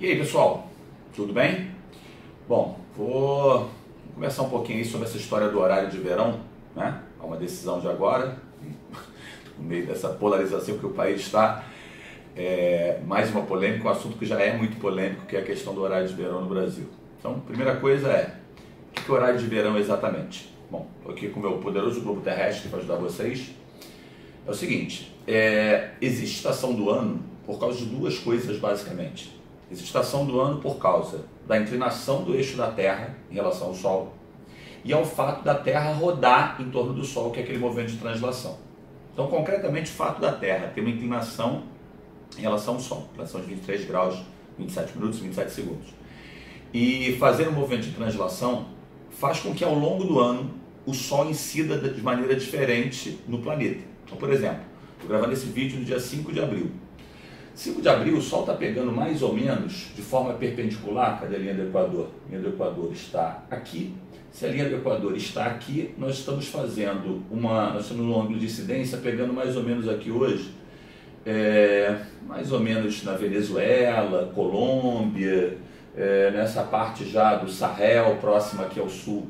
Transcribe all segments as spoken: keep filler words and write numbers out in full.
E aí, pessoal, tudo bem? Bom, vou conversar um pouquinho aí sobre essa história do horário de verão, né? É uma decisão de agora, no meio dessa polarização que o país está, é, mais uma polêmica, um assunto que já é muito polêmico, que é a questão do horário de verão no Brasil. Então, a primeira coisa é, o que é o horário de verão exatamente? Bom, estou aqui com o meu poderoso globo terrestre para ajudar vocês. É o seguinte, é, existe estação do ano por causa de duas coisas basicamente. Existe estação do ano por causa da inclinação do eixo da Terra em relação ao Sol e ao fato da Terra rodar em torno do Sol, que é aquele movimento de translação. Então, concretamente, o fato da Terra ter uma inclinação em relação ao Sol, inclinação de vinte e três graus, vinte e sete minutos, vinte e sete segundos. E fazer um movimento de translação faz com que ao longo do ano o Sol incida de maneira diferente no planeta. Então, por exemplo, estou gravando esse vídeo no dia cinco de abril. cinco de abril o Sol está pegando mais ou menos de forma perpendicular. Cadê a linha do Equador? A linha do Equador está aqui. Se a linha do Equador está aqui, nós estamos fazendo uma, nós estamos no ângulo de incidência pegando mais ou menos aqui hoje, é, mais ou menos na Venezuela, Colômbia, é, nessa parte já do Sahel, próxima aqui ao sul,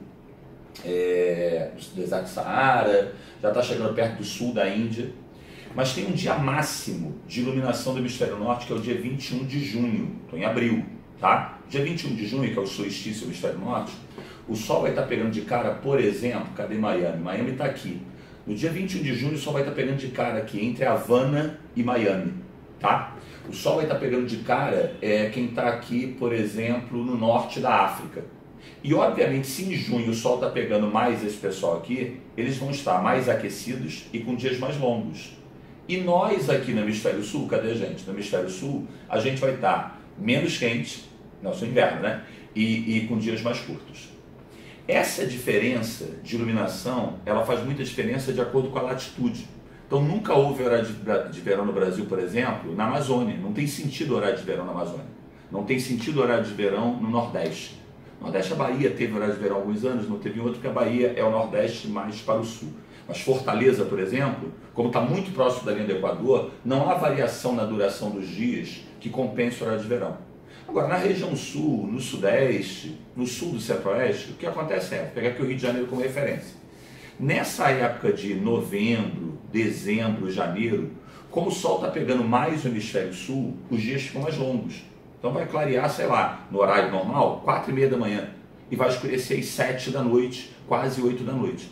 é, do deserto do Saara, já está chegando perto do sul da Índia. Mas tem um dia máximo de iluminação do hemisfério norte, que é o dia vinte e um de junho, estou em abril, tá? Dia vinte e um de junho, que é o solstício do hemisfério norte, o Sol vai estar pegando de cara, por exemplo, cadê Miami? Miami está aqui. No dia vinte e um de junho, o Sol vai estar pegando de cara aqui, entre Havana e Miami, tá? O Sol vai estar pegando de cara é, quem está aqui, por exemplo, no norte da África. E, obviamente, se em junho o Sol está pegando mais esse pessoal aqui, eles vão estar mais aquecidos e com dias mais longos. E nós aqui no hemisfério sul, cadê a gente? No hemisfério sul, a gente vai estar menos quente, nosso inverno, né? E, e com dias mais curtos. Essa diferença de iluminação, ela faz muita diferença de acordo com a latitude. Então nunca houve horário de, de verão no Brasil, por exemplo, na Amazônia. Não tem sentido horário de verão na Amazônia. Não tem sentido horário de verão no Nordeste. No Nordeste, a Bahia teve horário de verão há alguns anos, não teve outro, porque a Bahia é o Nordeste mais para o sul. Mas Fortaleza, por exemplo, como está muito próximo da linha do Equador, não há variação na duração dos dias que compense o horário de verão. Agora, na região sul, no sudeste, no sul do centro-oeste, o que acontece é, vou pegar aqui o Rio de Janeiro como referência. Nessa época de novembro, dezembro, janeiro, como o Sol está pegando mais no hemisfério sul, os dias ficam mais longos. Então vai clarear, sei lá, no horário normal, quatro e meia da manhã, e vai escurecer às sete da noite, quase oito da noite.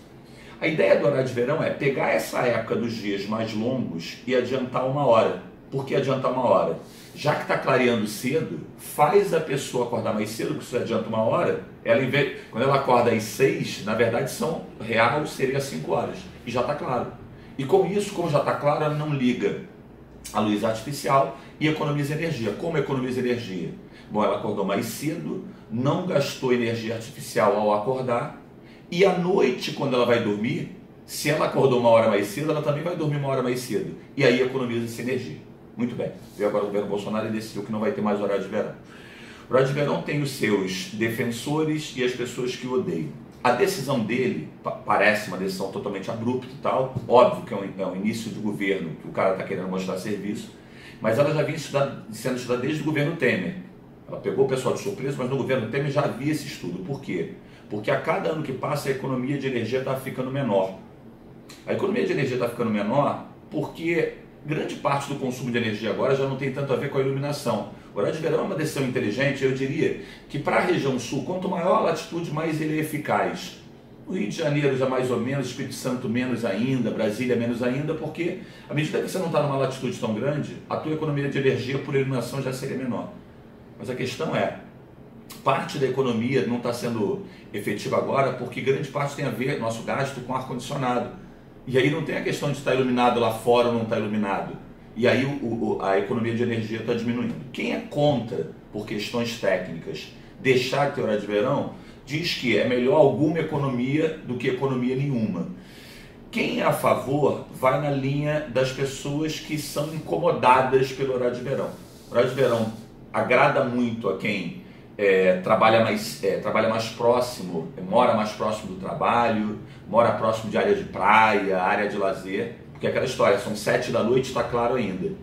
A ideia do horário de verão é pegar essa época dos dias mais longos e adiantar uma hora. Por que adiantar uma hora? Já que está clareando cedo, faz a pessoa acordar mais cedo, porque se adianta uma hora, ela, quando ela acorda às seis, na verdade são real, seria cinco horas, e já está claro. E com isso, como já está claro, ela não liga a luz artificial e economiza energia. Como economiza energia? Bom, ela acordou mais cedo, não gastou energia artificial ao acordar, e à noite, quando ela vai dormir, se ela acordou uma hora mais cedo, ela também vai dormir uma hora mais cedo. E aí economiza essa energia. Muito bem. Veio agora o governo Bolsonaro e decidiu que não vai ter mais horário de verão. O horário de verão tem os seus defensores e as pessoas que o odeiam. A decisão dele parece uma decisão totalmente abrupta e tal. Óbvio que é um, é um início de governo, que o cara está querendo mostrar serviço. Mas ela já vinha estudado, sendo estudada desde o governo Temer. Ela pegou o pessoal de surpresa, mas no governo Temer já havia esse estudo. Por quê? Porque a cada ano que passa a economia de energia está ficando menor. A economia de energia está ficando menor porque grande parte do consumo de energia agora já não tem tanto a ver com a iluminação. O horário de verão é uma decisão inteligente. Eu diria que para a região sul, quanto maior a latitude, mais ele é eficaz. O Rio de Janeiro já mais ou menos, Espírito Santo menos ainda, Brasília menos ainda, porque à medida que você não está numa latitude tão grande, a tua economia de energia por iluminação já seria menor. Mas a questão é, parte da economia não está sendo efetiva agora porque grande parte tem a ver, nosso gasto, com ar-condicionado. E aí não tem a questão de estar iluminado lá fora ou não estar iluminado. E aí o, o, a economia de energia está diminuindo. Quem é contra, por questões técnicas, deixar de ter horário de verão, diz que é melhor alguma economia do que economia nenhuma. Quem é a favor vai na linha das pessoas que são incomodadas pelo horário de verão. O horário de verão agrada muito a quem é, trabalha, mais, é, trabalha mais próximo, mora mais próximo do trabalho, mora próximo de área de praia, área de lazer, porque aquela história, são sete da noite, está claro ainda.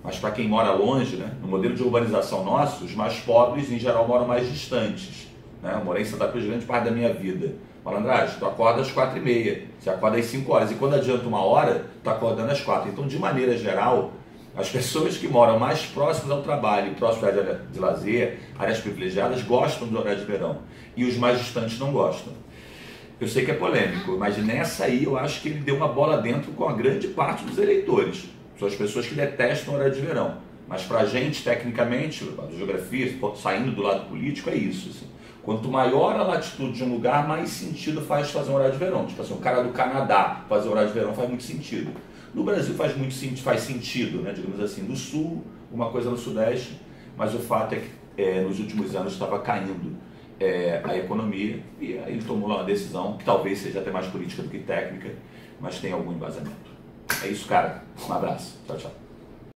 mas para quem mora longe, né, no modelo de urbanização nosso, os mais pobres em geral moram mais distantes. Né? Eu morei em Santa Cruz grande parte da minha vida. Malandragem, tu acorda às quatro e meia, você acorda às cinco horas, e quando adianta uma hora, tu acordando às quatro. Então, de maneira geral, as pessoas que moram mais próximas ao trabalho, próximas à área de lazer, áreas privilegiadas, gostam do horário de verão, e os mais distantes não gostam. Eu sei que é polêmico, mas nessa aí eu acho que ele deu uma bola dentro com a grande parte dos eleitores. São as pessoas que detestam o horário de verão. Mas pra gente, tecnicamente, a geografia, saindo do lado político, é isso. Assim. Quanto maior a latitude de um lugar, mais sentido faz fazer um horário de verão. Tipo assim, o cara do Canadá fazer horário de verão faz muito sentido. No Brasil faz muito faz sentido, né? Digamos assim, no sul, uma coisa no sudeste, mas o fato é que é, nos últimos anos estava caindo é, a economia, e aí ele tomou uma decisão que talvez seja até mais política do que técnica, mas tem algum embasamento. É isso, cara. Um abraço. Tchau, tchau.